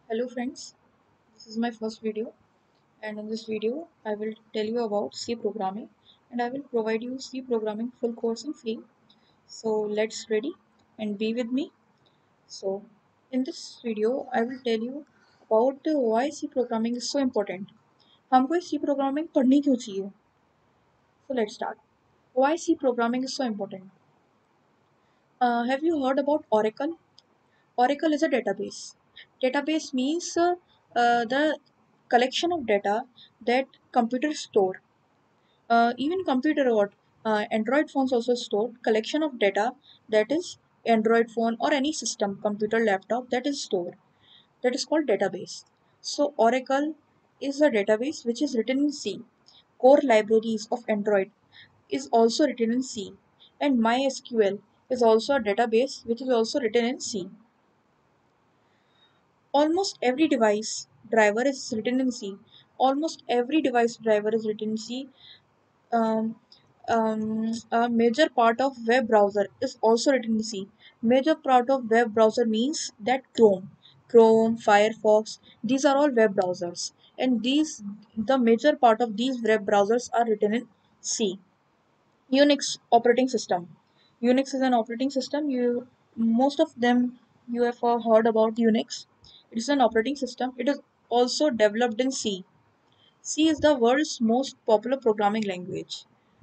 Hello friends, this is my first video, and in this video I will tell you about C programming, and I will provide you C programming full course in free. So let's ready and be with me. So in this video I will tell you about why C programming is so important. हमको C programming पढ़नी क्यों चाहिए? So let's start. Why C programming is so important? Have you heard about Oracle? Oracle is a database. Database means the collection of data that computers store. Even computer what Android phones also store collection of data that is Android phone or any system, computer, laptop that is stored. That is called database. So Oracle is a database which is written in C. Core libraries of Android is also written in C, and MySQL is also a database which is also written in C. Almost every device driver is written in C. Almost every device driver is written in C. Um, a major part of web browser is also written in C. Major part of web browser means that Chrome, Firefox, these are all web browsers, and the major part of these web browsers are written in C. Unix operating system. Unix is an operating system. Most of them you have heard about Unix. It is an operating system. It is also developed in C. C is the world's most popular programming language.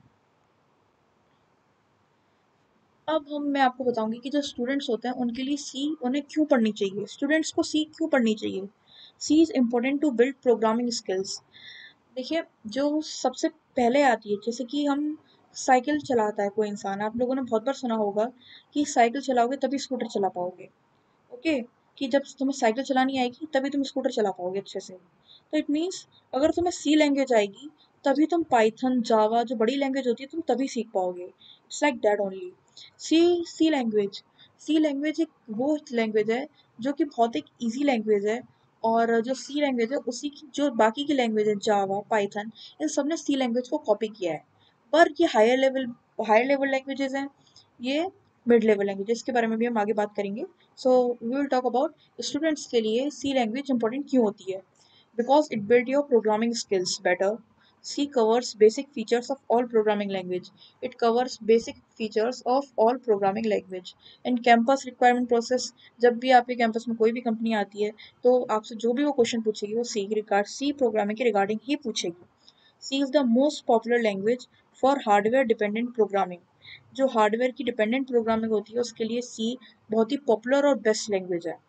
अब मैं आपको बताऊंगी कि जो students होते हैं उनके लिए सी उन्हें क्यों पढ़नी चाहिए, स्टूडेंट्स को सी क्यों पढ़नी चाहिए. C is important to build programming skills. देखिए, जो सबसे पहले आती है, जैसे कि हम साइकिल चलाता है कोई इंसान, आप लोगों ने बहुत बार सुना होगा कि साइकिल चलाओगे तभी स्कूटर चला पाओगे. ओके, कि जब तुम्हें साइकिल चलानी आएगी तभी तुम स्कूटर चला पाओगे अच्छे से. तो इट मीन्स अगर तुम्हें सी लैंग्वेज आएगी तभी तुम पाइथन, जावा जो बड़ी लैंग्वेज होती है तुम तभी सीख पाओगे. It's like that only. C C language C language एक वो लैंग्वेज है जो कि बहुत एक ईजी लैंग्वेज है. और जो सी लैंग्वेज है उसी की जो बाकी की लैंग्वेज है, जावा, पाइथन, इन सब ने सी लैंग्वेज को कॉपी किया है. पर ये हायर लेवल लैंग्वेजेस हैं. ये मिड लेवल लैंग्वेज, इसके बारे में भी हम आगे बात करेंगे. So we will talk about students के लिए सी लैंग्वेज इंपॉर्टेंट क्यों होती है. Because it build your programming skills better. C covers basic features of all programming language. It covers basic features of all programming language. And campus requirement process, जब भी आपके campus में कोई भी company आती है तो आपसे जो भी वो क्वेश्चन पूछेगी वो सी प्रोग्रामिंग के रिगार्डिंग ही पूछेगी. C is the most popular language for hardware dependent programming. जो हार्डवेयर की डिपेंडेंट प्रोग्रामिंग होती है उसके लिए सी बहुत ही पॉपुलर और बेस्ट लैंग्वेज है.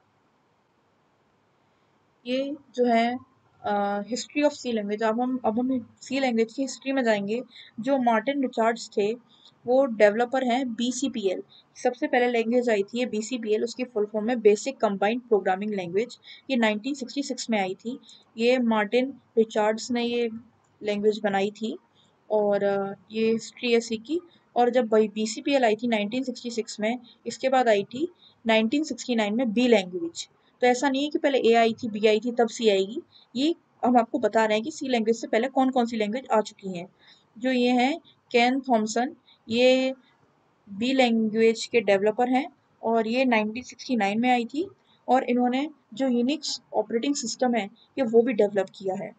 ये जो है हिस्ट्री ऑफ सी लैंग्वेज. अब हम सी लैंग्वेज की हिस्ट्री में जाएंगे. जो मार्टिन रिचार्ड्स थे वो डेवलपर हैं BCPL. सबसे पहले लैंग्वेज आई थी ये BCPL, उसकी फुल फॉर्म है बेसिक कंबाइंड प्रोग्रामिंग लैंग्वेज. ये 1966 में आई थी. ये मार्टिन रिचार्ड्स ने ये लैंग्वेज बनाई थी. और ये हिस्ट्री है सी की. और जब BCPL आई थी 1966 में, इसके बाद आई थी 1969 में बी लैंग्वेज. तो ऐसा नहीं है कि पहले ए आई थी, बी आई थी, तब सी आएगी. ये हम आपको बता रहे हैं कि सी लैंग्वेज से पहले कौन कौन सी लैंग्वेज आ चुकी हैं. जो ये हैं केन थॉमसन, ये बी लैंग्वेज के डेवलपर हैं. और ये 1969 में आई थी. और इन्होंने जो यूनिक्स ऑपरेटिंग सिस्टम है ये वो भी डेवलप किया है.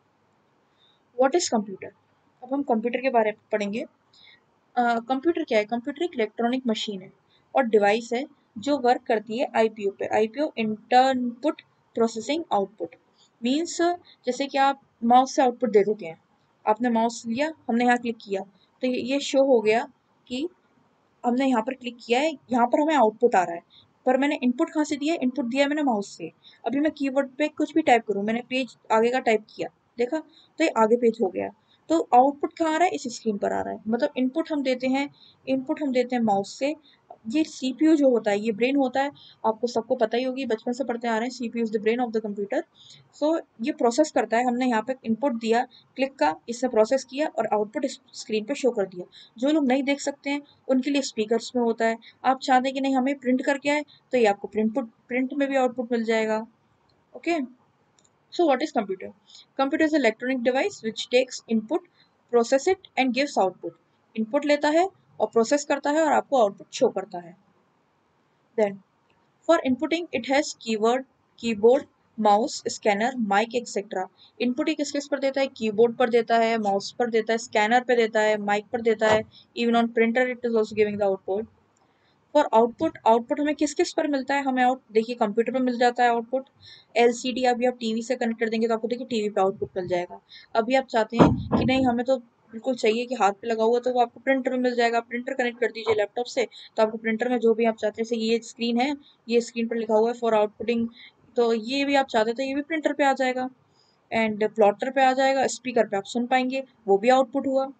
What is computer. अब हम कंप्यूटर के बारे में पढ़ेंगे. कंप्यूटर क्या है. कंप्यूटर एक इलेक्ट्रॉनिक मशीन है और डिवाइस है जो वर्क करती है आईपीओ पे. IPO input processing output means, जैसे कि आप माउस से आउटपुट दे देते हैं. आपने माउस लिया, हमने यहाँ क्लिक किया तो ये शो हो गया कि हमने यहाँ पर क्लिक किया है, यहाँ पर हमें आउटपुट आ रहा है. पर मैंने इनपुट कहाँ से दिया है, इनपुट दिया है मैंने माउस से. अभी मैं कीबोर्ड पे कुछ भी टाइप करूँ, मैंने पेज आगे का टाइप किया, देखा, तो ये आगे पेज हो गया. तो आउटपुट कहाँ आ रहा है, इस स्क्रीन पर आ रहा है. मतलब इनपुट हम देते हैं माउस से. ये सीपीयू जो होता है ये ब्रेन होता है. आपको सबको पता ही होगी, बचपन से पढ़ते आ रहे हैं, CPU is the brain of the computer. So ये प्रोसेस करता है. हमने यहाँ पे इनपुट दिया, क्लिक का, इससे प्रोसेस किया और आउटपुट इस स्क्रीन पे शो कर दिया. जो लोग नहीं देख सकते हैं उनके लिए स्पीकर्स में होता है. आप चाहते हैं कि नहीं हमें प्रिंट करके आए तो ये आपको प्रिंट में भी आउटपुट मिल जाएगा. Okay. So what is computer. Computer is electronic device which takes input, process it and gives output. Input लेता है और प्रोसेस करता है और आपको आउटपुट शो करता है. Then for inputting it has keyword, keyboard, mouse, scanner, mic etcetera. Input ही किस किस पर देता है? कीबोर्ड पर देता है, माउस पर देता है, स्कैनर पे देता है, माइक पर देता है, even on printer it is also giving the output. और आउटपुट, आउटपुट हमें किस किस पर मिलता है? हमें आउट देखिए कंप्यूटर पर मिल जाता है आउटपुट। एलसीडी अभी आप टीवी से कनेक्ट कर देंगे तो आपको देखिए टीवी पे आउटपुट मिल जाएगा। अभी आप चाहते हैं कि नहीं हमें तो बिल्कुल चाहिए कि हाथ पे लगा हुआ, तो वो आपको प्रिंटर में मिल जाएगा। प्रिंटर कनेक्ट कर दीजिए लैपटॉप से, तो आपको प्रिंटर में जो भी आप चाहते हैं, जैसे ये स्क्रीन है, ये स्क्रीन पर लिखा हुआ है फॉर आउटपुटिंग, तो ये भी आप चाहते थे ये भी प्रिंटर पे आ जाएगा। एंड प्लॉटर पे आ जाएगा, स्पीकर पे आप सुन पाएंगे, वो भी आउटपुट हुआ।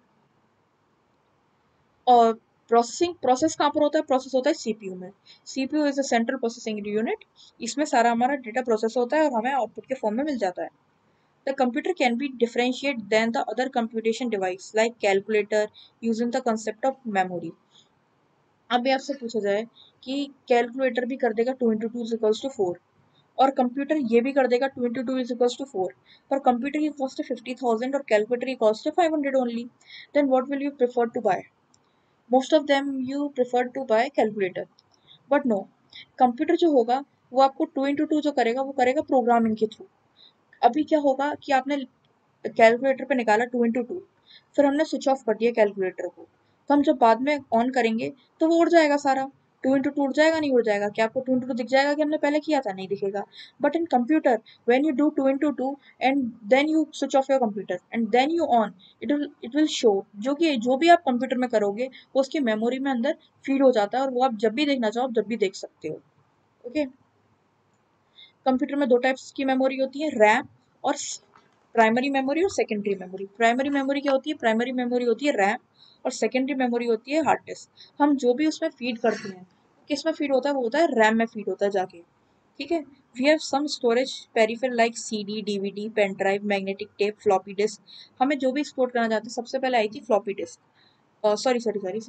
और प्रोसेस कहाँ पर होता है? प्रोसेस होता है सीपीयू में। CPU is a central processing unit. इसमें सारा हमारा डेटा प्रोसेस होता है और हमें आउटपुट के फॉर्म में मिल जाता है। The computer can be differentiate then the other computation device like calculator using the concept of memory. अब भी आपसे पूछा जाए कि कैलकुलेटर भी कर देगा 2 into 2 = 4 और कंप्यूटर ये भी कर देगा 2 into 2 = 4, पर कंप्यूटर की कॉस्ट है 50,000 और कैलकुलेटर की कॉस्ट है 500 only. Then what will you prefer to buy? Most of them you prefer to buy calculator, but no, computer जो होगा वो आपको 2 into 2 जो करेगा वो करेगा प्रोग्रामिंग के थ्रू। अभी क्या होगा कि आपने कैलकुलेटर पे निकाला 2 into 2, फिर हमने स्विच ऑफ कर दिया कैलकुलेटर को, तो हम जब बाद में ऑन करेंगे तो वो उड़ जाएगा सारा। 2 into 2 उड़ जाएगा, नहीं उड़ जाएगा? क्या आपको 2 into 2 दिख जाएगा कि हमने पहले किया था? नहीं दिखेगा। But in computer when you do 2 into 2 and then you switch off your computer and then you on, it will show, जो भी आप कंप्यूटर में करोगे वो उसकी मेमोरी में अंदर फीड हो जाता है और वो आप जब भी देखना चाहो आप जब भी देख सकते हो। ओके। कंप्यूटर में दो टाइप्स की मेमोरी होती है, रैम और प्राइमरी मेमोरी और सेकेंडरी मेमोरी। प्राइमरी मेमोरी क्या होती है? प्राइमरी मेमोरी होती है रैम और सेकेंडरी मेमोरी होती है हार्ड डिस्क। हम जो भी उसमें फीड करते हैं किस में फीड होता है? वो होता है रैम में फीड होता है जाके। ठीक है। We have some storage peripheral like CD, DVD, pen drive, magnetic tape, floppy disk. हमें जो भी स्टोर करना चाहते हैं, सबसे पहले आई थी floppy disk. Sorry sorry sorry,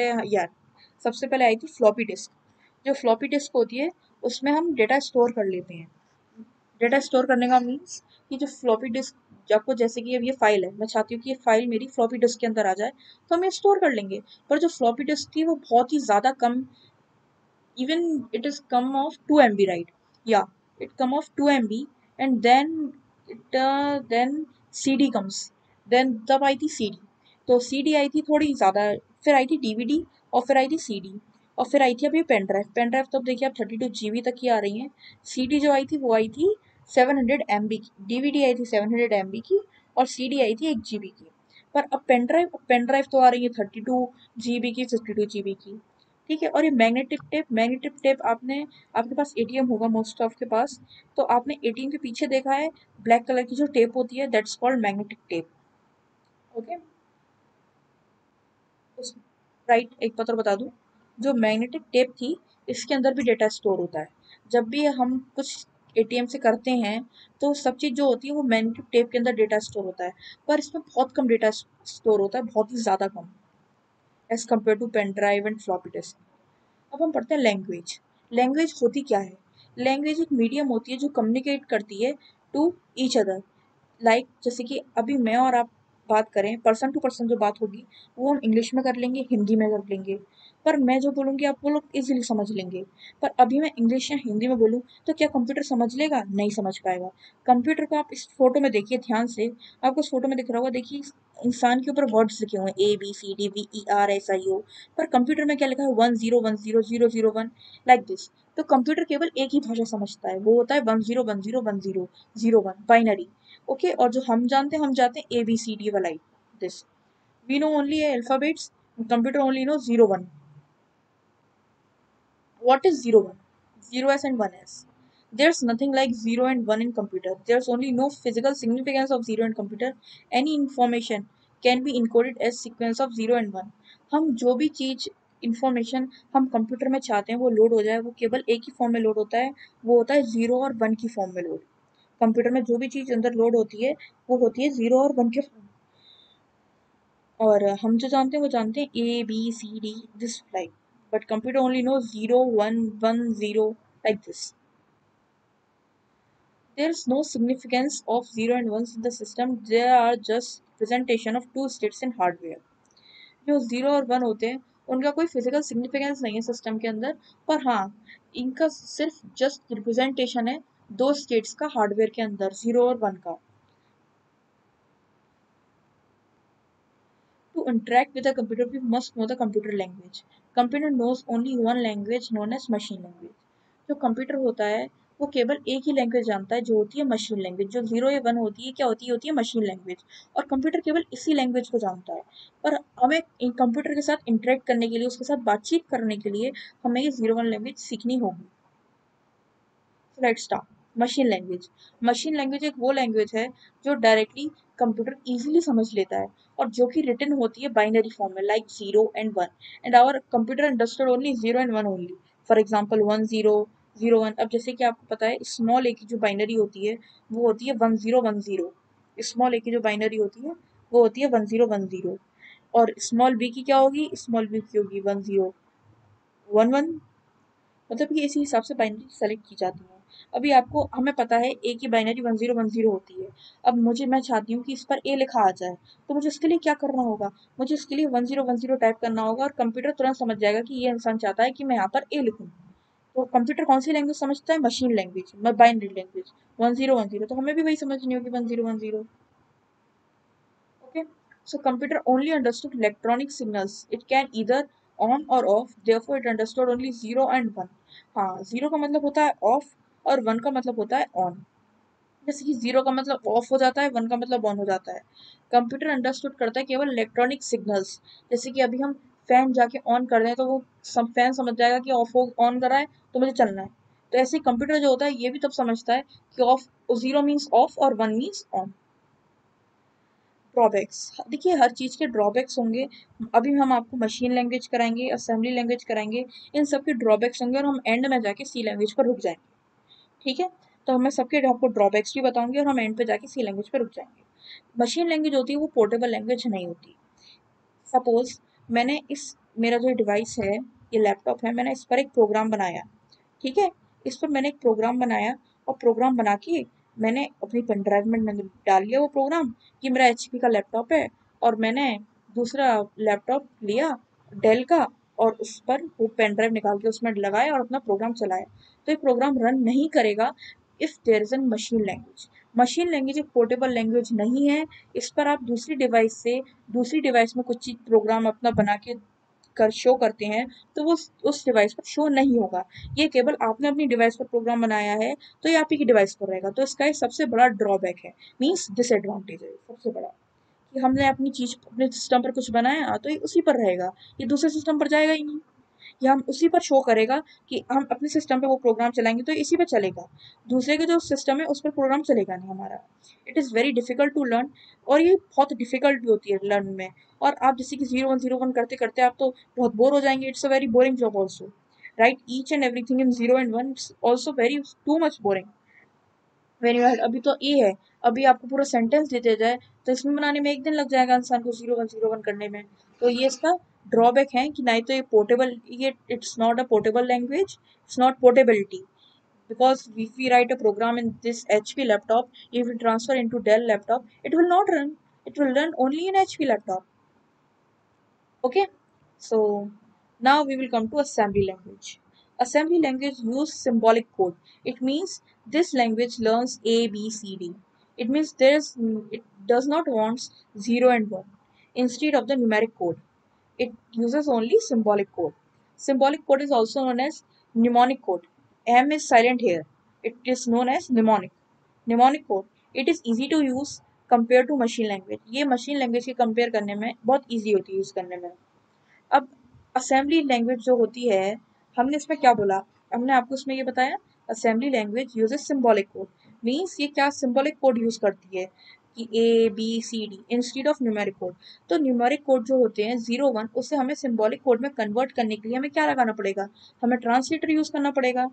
सबसे पहले आई थी फ्लॉपी डिस्क। जो फ्लॉपी डिस्क होती है उसमें हम डेटा स्टोर कर लेते हैं। डेटा स्टोर करने का मीन्स कि जो फ्लॉपी डिस्क, आपको जैसे कि अब ये फाइल है, मैं चाहती हूँ कि ये फाइल मेरी फ्लॉपी डिस्क के अंदर आ जाए, तो हम ये स्टोर कर लेंगे। पर जो फ्लॉपी डिस्क थी वो बहुत ही ज़्यादा कम, even it is come of 2 MB, right? Yeah, it come of 2 MB, and then CD comes, then तब आई थी CD। तो CD आई थी थोड़ी ज़्यादा, फिर आई थी DVD, और फिर आई थी CD, और फिर आई थी अभी पेन ड्राइव। पेन ड्राइव तो अब देखिए आप 32 GB तक की आ रही हैं। CD जो आई थी वो आई थी 700 MB की, DVD आई थी 700 MB की, और CD आई थी 1 GB की। पर अब पेन ड्राइव तो आ रही है 32 GB की, 52 GB की। ठीक है। और ये मैग्नेटिक टेप आपने, आपके पास एटीएम होगा मोस्ट ऑफ के पास, तो आपने एटीएम के पीछे देखा है ब्लैक कलर की जो टेप होती है, that's called magnetic tape. Okay. उस राइट, एक पत्र बता दूं, जो मैग्नेटिक टेप थी इसके अंदर भी डेटा स्टोर होता है। जब भी हम कुछ एटीएम से करते हैं तो सब चीज़ जो होती है वो मैग्नेटिक टेप के अंदर डेटा स्टोर होता है, पर इसमें बहुत कम डेटा स्टोर होता है, बहुत ही ज़्यादा कम, as compare to pen drive and floppy disk. अब हम पढ़ते हैं लैंग्वेज। लैंग्वेज होती क्या है? लैंग्वेज एक मीडियम होती है जो कम्युनिकेट करती है टू ईच अदर। लाइक जैसे कि अभी मैं और आप बात करें, पर्सन टू पर्सन जो बात होगी वो हम इंग्लिश में कर लेंगे, हिंदी में कर लेंगे, पर मैं जो बोलूँगी आप वो लोग इजीली समझ लेंगे। पर अभी मैं इंग्लिश या हिंदी में बोलूँ तो क्या कंप्यूटर समझ लेगा? नहीं समझ पाएगा। कंप्यूटर को आप इस फोटो में देखिए ध्यान से, आपको इस फोटो में दिख रहा होगा, देखिए इंसान के ऊपर वर्ड्स लिखे हुए हैं ABCDVERSIO, पर कंप्यूटर में क्या लिखा है? 10100001, लाइक दिस। तो कंप्यूटर केवल एक ही भाषा समझता है, वो होता है 10101001 बाइनरी। ओके। और जो हम जानते हैं, हम जानते हैं ABCD वाला this. We know only alphabets, computer only know 0 1। What is 0 1? 0s and 1s. There's nothing like 0 and 1 in computer. There's only no physical significance of 0 in computer. Any information can be encoded as sequence of 0 and 1. हम जो भी चीज़ information हम computer में चाहते हैं वो load हो जाए, वो केवल एक ही फॉर्म में लोड होता है, वो होता है 0 और 1 की फॉर्म में लोड। कंप्यूटर में जो भी चीज़ अंदर लोड होती है वो होती है 0 और 1 के फॉर्म। और हम जो जानते हैं वो जानते हैं ABCD this like, but computer only knows 0 1 1 0 like this. There is no significance of 0 and 1s in the system. They are just representation of two states in hardware. जो 0 और 1 होते हैं उनका कोई फिजिकल सिग्निफिकेंस नहीं है सिस्टम के अंदर, पर हाँ इनका सिर्फ जस्ट रिप्रेजेंटेशन है दो स्टेट्स का हार्डवेयर के अंदर 0 और 1 का। To interact with a computer, we must know the computer language. Computer knows only one language known as machine language. जो कंप्यूटर होता है वो केवल एक ही लैंग्वेज जानता है जो होती है मशीन लैंग्वेज। जो 0 या 1 होती है क्या होती है मशीन लैंग्वेज। और कंप्यूटर केवल इसी लैंग्वेज को जानता है। पर हमें कंप्यूटर के साथ इंटरेक्ट करने के लिए, उसके साथ बातचीत करने के लिए हमें ये 0 1 लैंग्वेज सीखनी होगी। Let's start. Machine language. Machine language एक वो लैंग्वेज है जो डायरेक्टली कंप्यूटर इजीली समझ लेता है और जो कि रिटन होती है बाइनरी फॉर्म में, like 0 and 1, and our computer understood only 0 and 1 only. For example 1 0 0 1। अब जैसे कि आपको पता है स्मॉल ए की जो बाइनरी होती है वो होती है 1 0 1 0। स्मॉल ए की जो बाइनरी होती है वो होती है 1 0 1 0। और स्मॉल बी की क्या होगी, स्मॉल बी की होगी 1 0 1 1। मतलब कि इसी हिसाब से बाइनरी सेलेक्ट की जाती है। अभी आपको हमें पता है ए की बाइनरी 1010 होती है। अब मैं चाहती हूँ कि इस पर ए लिखा आ जाए, तो मुझे उसके लिए क्या करना होगा, मुझे उसके लिए 1010 टाइप करना होगा और कंप्यूटर तुरंत समझ जाएगा कि ये इंसान चाहता है कि मैं यहाँ पर ए लिखूँ। तो कंप्यूटर कौन सी लैंग्वेज समझता है, मशीन लैंग्वेज, बाइनरी लैंग्वेज 1010। तो हमें भी वही समझनी होगी 1010। Okay, so computer only understood electronic signals. It can either on or off. Therefore, it understood only 0 and 1. हाँ, 0 का मतलब होता है ऑफ और 1 का मतलब होता है ऑन। जैसे कि 0 का मतलब ऑफ हो जाता है, 1 का मतलब ऑन हो जाता है। कंप्यूटर अंडरस्टूड करता है केवल इलेक्ट्रॉनिक सिग्नल्स। जैसे कि अभी हम फैन जाके ऑन कर दें तो वो फैन समझ जाएगा कि ऑफ हो, ऑन करा है तो मुझे चलना है। तो ऐसे ही कंप्यूटर जो होता है ये भी तब समझता है कि ऑफ, 0 मीन्स ऑफ और 1 मीन्स ऑन। ड्रॉबैक्स, देखिए हर चीज़ के ड्रॉबैक्स होंगे। अभी हम आपको मशीन लैंग्वेज कराएंगे, असेंबली लैंग्वेज कराएंगे, इन सब के ड्रॉबैक्स होंगे और हम एंड में जाके सी लैंग्वेज पर रुक जाएंगे। ठीक है, तो मैं सबके आपको ड्रॉबैक्स भी बताऊंगी और हम एंड पे जाके सी लैंग्वेज पर रुक जाएंगे। मशीन लैंग्वेज होती है वो पोर्टेबल लैंग्वेज नहीं होती। सपोज मैंने मेरा जो डिवाइस है, ये लैपटॉप है, मैंने इस पर एक प्रोग्राम बनाया। ठीक है, इस पर मैंने एक प्रोग्राम बनाया और प्रोग्राम बना के मैंने अपनी पेन ड्राइव में डाल लिया वो प्रोग्राम। ये मेरा एचपी का लैपटॉप है और मैंने दूसरा लैपटॉप लिया डेल का और उस पर वो पेन ड्राइव निकाल के उसमें लगाया और अपना प्रोग्राम चलाया। तो ये प्रोग्राम रन नहीं करेगा if there is an machine language. Machine language एक पोर्टेबल लैंग्वेज नहीं है। इस पर आप दूसरी डिवाइस से दूसरी डिवाइस में कुछ चीज प्रोग्राम अपना बना के कर शो करते हैं तो वो उस डिवाइस पर शो नहीं होगा। ये केवल आपने अपनी डिवाइस पर प्रोग्राम बनाया है तो ये आप ही की डिवाइस पर रहेगा। तो इसका एक सबसे बड़ा ड्रॉबैक है, मीन्स डिसएडवांटेज है सबसे बड़ा, कि हमने अपनी चीज अपने सिस्टम पर कुछ बनाया तो ये उसी पर रहेगा, ये दूसरे सिस्टम पर जाएगा ही नहीं। या हम उसी पर शो करेगा कि हम अपने सिस्टम पे वो प्रोग्राम चलाएंगे तो इसी पे चलेगा, दूसरे के जो सिस्टम है उस पर प्रोग्राम चलेगा नहीं हमारा। It is very difficult to learn और ये बहुत डिफिकल्ट भी होती है लर्न में। और आप जैसे कि 0101 करते करते आप तो बहुत बोर हो जाएंगे। It's a very boring job also, right? Each and everything in 0 and 1 it's also very too much boring. Very hard. अभी तो ए है, अभी आपको पूरा सेंटेंस देते जाए तो इसमें बनाने में एक दिन लग जाएगा इंसान को 0101 करने में। तो ये इसका ड्रॉबैक है कि नहीं तो ये पोर्टेबल, ये it's not a portable language, it's not portability. Because if we write a program in this HP laptop, if we transfer into Dell laptop, it will not run. It will run only in HP laptop. Okay, so now we will come to assembly language. Assembly language use symbolic code. It means this language learns A, B, C, D. It means it does not want 0 and 1 instead of the numeric code. It uses only symbolic code. Symbolic code is also known as mnemonic code. M is silent here. It is known as mnemonic. Mnemonic code. It is easy to use compared to machine language. ये machine language के compare करने में बहुत easy होती है use करने में। अब असेंबली लैंग्वेज जो होती है, हमने इसमें क्या बोला, हमने आपको इसमें ये बताया assembly language uses symbolic code. Means ये क्या सिंबॉलिक कोड यूज करती है कि A B C D instead of numeric code. तो न्यूमेरिक कोड जो होते हैं 01 उसे हमें सिंबॉलिक कोड में कन्वर्ट करने के लिए हमें क्या लगाना पड़ेगा, हमें ट्रांसलेटर यूज करना पड़ेगा।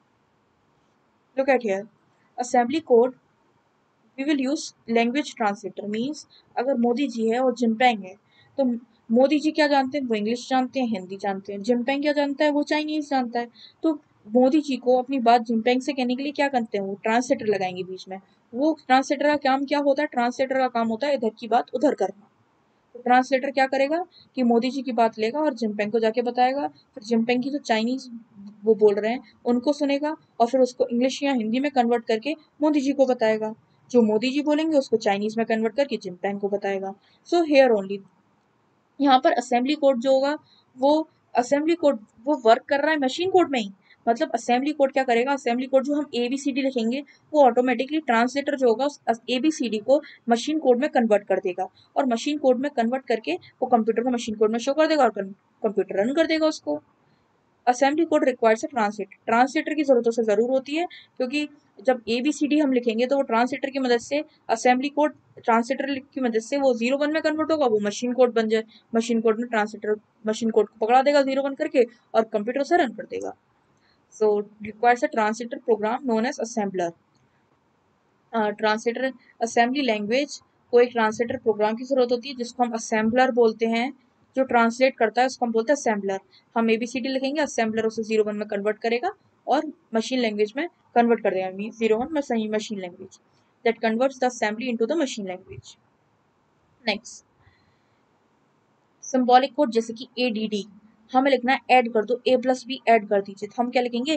Look at here, assembly code we will use language translator. Means अगर मोदी जी है और जिनपेंग है तो मोदी जी क्या जानते हैं, वो इंग्लिश जानते हैं, हिंदी जानते हैं। जिनपेंग क्या जानता है, वो चाइनीज जानता है। तो मोदी जी को अपनी बात जिनपेंग से कहने के लिए क्या करते हैं, वो ट्रांसलेटर लगाएंगे बीच में। वो ट्रांसलेटर का काम क्या होता है, ट्रांसलेटर का काम होता है इधर की बात उधर करना। तो ट्रांसलेटर क्या करेगा कि मोदी जी की बात लेगा और जिनपेंग को जाके बताएगा। फिर जिनपेंग की जो चाइनीज वो बोल रहे हैं उनको सुनेगा और फिर उसको इंग्लिश या हिंदी में कन्वर्ट करके मोदी जी को बताएगा। जो मोदी जी बोलेंगे उसको चाइनीज में कन्वर्ट करके जिनपैंग को बताएगा। सो हेयर ओनली यहाँ पर असेंबली कोड जो होगा वो असेंबली कोड वो वर्क कर रहा है मशीन कोड में ही। मतलब असेंबली कोड क्या करेगा, असेंबली कोड जो हम ABCD लिखेंगे वो ऑटोमेटिकली ट्रांसलेटर जो होगा उस ABCD को मशीन कोड में कन्वर्ट कर देगा और मशीन कोड में कन्वर्ट करके वो कंप्यूटर को मशीन कोड में शो कर देगा और कंप्यूटर रन कर देगा उसको। Assembly code requires a translator, translator की जरूरत से जरूर होती है क्योंकि जब ABCD हम लिखेंगे तो वो ट्रांसलेटर की मदद से असेंबली कोड ट्रांसलेटर की मदद से वो 0 1 में कन्वर्ट होगा, वो मशीन कोड बन जाए। मशीन कोड में ट्रांसलेटर मशीन कोड को पकड़ा देगा 0 1 करके और कंप्यूटर से रन कर देगा। So requires a translator program known as assembler. Translator assembly language को एक ट्रांसलेटर प्रोग्राम की जरूरत होती है जिसको हम असेंबलर बोलते हैं। जो ट्रांसलेट करता है उसको हम बोलते हैं असेंबलर। हम ABCD लिखेंगे, असेंबलर उसे 0 1 में कन्वर्ट करेगा और मशीन लैंग्वेज में कन्वर्ट कर देगा। मीन 0 1 में सही machine language that converts the assembly into the machine language. Next symbolic code जैसे कि ADD, हमें लिखना है ऐड कर दो, A+B ऐड कर दीजिए, तो हम क्या लिखेंगे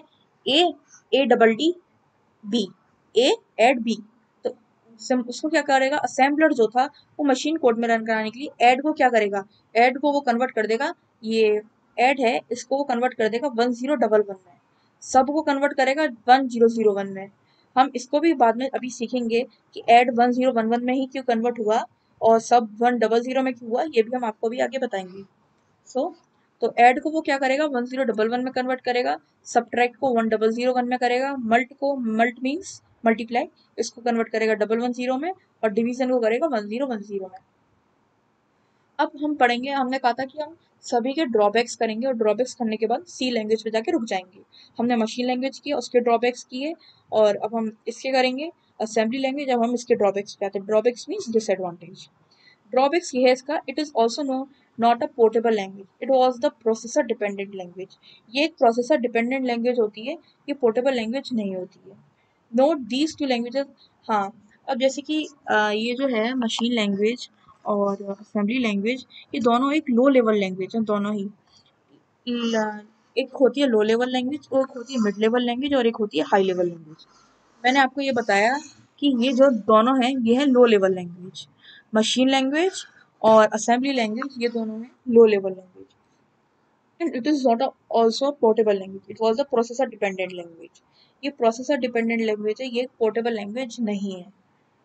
ADD A ऐड B। तो उसको क्या करेगा, असेंबलर जो था वो मशीन कोड में रन कराने के लिए ऐड को क्या करेगा, ऐड को वो कन्वर्ट कर देगा। ये ऐड है इसको वो कन्वर्ट कर देगा 1011 में, सब को कन्वर्ट करेगा 1001 में। हम इसको भी बाद में अभी सीखेंगे कि ऐड 1011 में ही क्यों कन्वर्ट हुआ और सब 100 में क्यों हुआ, ये भी हम आपको भी आगे बताएंगे। सो तो ऐड को वो क्या करेगा 1011 में कन्वर्ट करेगा, सब्ट्रैक्ट को 1001 में करेगा, मल्ट को मल्ट मीन्स मल्टीप्लाई इसको कन्वर्ट करेगा 110 में और डिवीजन को करेगा 1010 में। अब हम पढ़ेंगे, हमने कहा था कि हम सभी के ड्रॉबैक्स करेंगे और ड्रॉबैक्स करने के बाद सी लैंग्वेज पे जाके रुक जाएंगे। हमने मशीन लैंग्वेज किया, उसके ड्रॉबैक्स किए और अब हम इसके करेंगे असेंबली लैंग्वेज। अब हम इसके ड्रॉबैक्स पे आते हैं। Drawbacks means disadvantage. ड्रॉबैक्स ये है इसका, it is also no not a portable language, it was the processor dependent language. ये एक प्रोसेसर डिपेंडेंट लैंग्वेज होती है, ये पोर्टेबल लैंग्वेज नहीं होती है। Note these two languages. हाँ, अब जैसे कि ये जो है मशीन लैंग्वेज और असेंबली लैंग्वेज, ये दोनों एक लो लेवल लैंग्वेज है, दोनों ही एक होती है लो लेवल लैंग्वेज और एक होती है मिड लेवल लैंग्वेज और एक होती है हाई लेवल लैंग्वेज। मैंने आपको ये बताया कि ये जो दोनों हैं ये है low level language. Machine language और असेंबली लैंग्वेज ये दोनों हैं low level language. And it is not also portable language, it was a processor dependent language. ये प्रोसेसर डिपेंडेंट लैंग्वेज है, ये पोर्टेबल लैंग्वेज नहीं है।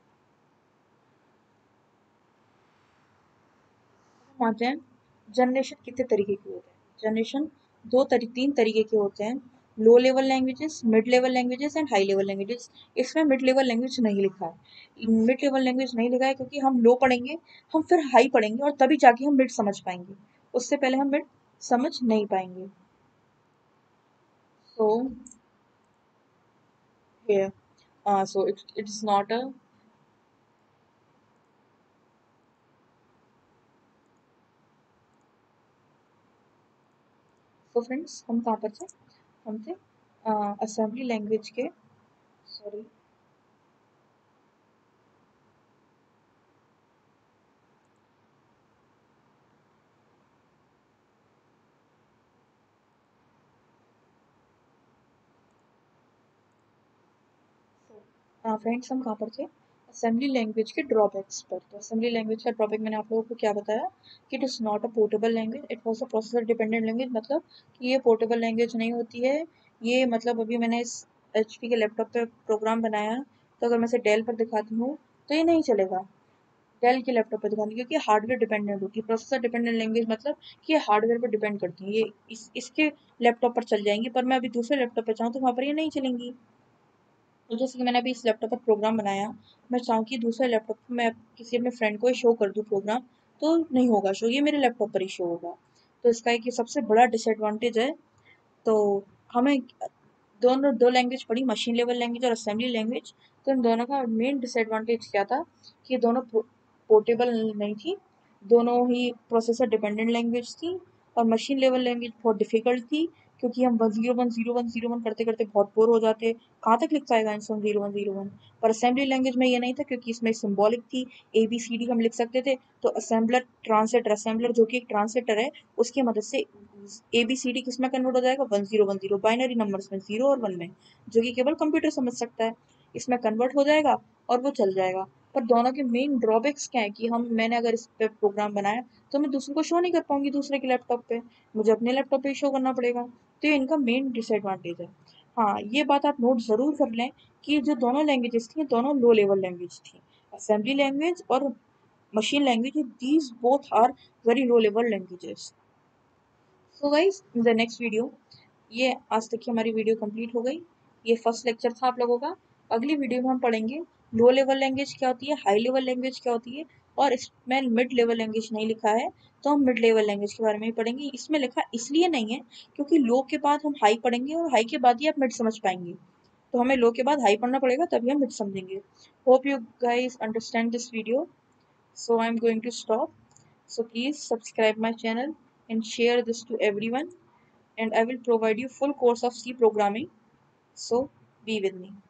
हम आते हैं जनरेशन कितने तरीके के होते हैं। जनरेशन तीन तरीके के होते हैं, low level languages, mid level languages and high level languages. इसमें मिड लेवल लैंग्वेज नहीं लिखा है, मिड लेवल लैंग्वेज नहीं लिखा है क्योंकि हम लो पढ़ेंगे, हम फिर हाई पढ़ेंगे और तभी जाके हम मिड समझ पाएंगे, उससे पहले हम मिड समझ नहीं पाएंगे। सो here so it is not a so friends हम कहाँ पर थे, हम थे असेंबली लैंग्वेज के, सॉरी फ्रेंड्स हम कहाँ पर थे, असेंबली लैंग्वेज के ड्रॉबैक्स पर। तो असेंबली लैंग्वेज का ड्रॉबैक मैंने आप लोगों को क्या बताया कि it is not a portable language, it was a processor dependent language. मतलब कि ये पोर्टेबल लैंग्वेज नहीं होती है। ये मतलब अभी मैंने इस HP के लैपटॉप पे प्रोग्राम बनाया, तो अगर मैं इसे डेल पर दिखाती हूँ तो ये नहीं चलेगा। डेल के लैपटॉप पे दिखाती हूँ क्योंकि हार्डवेयर डिपेंडेंट होती है। प्रोसेसर डिपेंडेंट लैंग्वेज मतलब कि ये हार्डवेयर पर डिपेंड करती है, ये इसके लैपटॉप पर चल जाएंगी, पर मैं अभी दूसरे लैपटॉप पे चाहूँ तो वहाँ पर ये नहीं चलेंगी। तो जैसे कि मैंने अभी इस लैपटॉप पर प्रोग्राम बनाया, मैं चाहूँ कि दूसरे लैपटॉप पर मैं किसी अपने फ्रेंड को शो कर दूँ प्रोग्राम, तो नहीं होगा शो, ये मेरे लैपटॉप पर ही शो होगा। तो इसका एक ये सबसे बड़ा डिसएडवांटेज है। तो हमें दोनों दो लैंग्वेज पढ़ी, मशीन लेवल लैंग्वेज और असेंबली लैंग्वेज। तो इन दोनों का मेन डिसएडवांटेज क्या था कि ये दोनों पोर्टेबल नहीं थी, दोनों ही प्रोसेसर डिपेंडेंट लैंग्वेज थी और मशीन लेवल लैंग्वेज बहुत डिफिकल्ट थी क्योंकि हम 101 करते करते बहुत बोर हो जाते, कहाँ तक लिख पाएगा इंसान 01 पर असेंबली लैंग्वेज में ये नहीं था क्योंकि इसमें सिंबॉलिक थी, ABCD हम लिख सकते थे। तो असेंबलर जो कि एक ट्रांसलेटर है उसकी मदद से ABCD किस में कन्वर्ट हो जाएगा, 1010 बाइनरी नंबर्स में 0 और 1 में, जो कि केवल कंप्यूटर समझ सकता है। इसमें कन्वर्ट हो जाएगा और वो चल जाएगा। पर दोनों के मेन ड्रॉबैक्स क्या है कि मैंने अगर इस पे प्रोग्राम बनाया तो मैं दूसरे को शो नहीं कर पाऊंगी, दूसरे के लैपटॉप पे मुझे अपने लैपटॉप पे शो करना पड़ेगा। तो ये इनका मेन डिसएडवांटेज है। हाँ, ये बात आप नोट जरूर कर लें कि जो दोनों लैंग्वेजेस थी दोनों लो लेवल लैंग्वेज थी। असेंबली लैंग्वेज और machine language, these both are very low level languages. So guys, in the next video, ये आज तक की हमारी वीडियो कंप्लीट हो गई। ये फर्स्ट लेक्चर था आप लोगों का। अगली वीडियो में हम पढ़ेंगे लो लेवल लैंग्वेज क्या होती है, हाई लेवल लैंग्वेज क्या होती है, और इसमें मिड लेवल लैंग्वेज नहीं लिखा है तो हम मिड लेवल लैंग्वेज के बारे में ही पढ़ेंगे। इसमें लिखा इसलिए नहीं है क्योंकि लो के बाद हम हाई पढ़ेंगे और हाई के बाद ही आप मिड समझ पाएंगे, तो हमें लो के बाद हाई पढ़ना पड़ेगा तभी हम मिड समझेंगे। Hope you guys understand this video. So I'm going to stop. So please subscribe my channel and share this to everyone. And I will provide you full course of C programming. So be with me.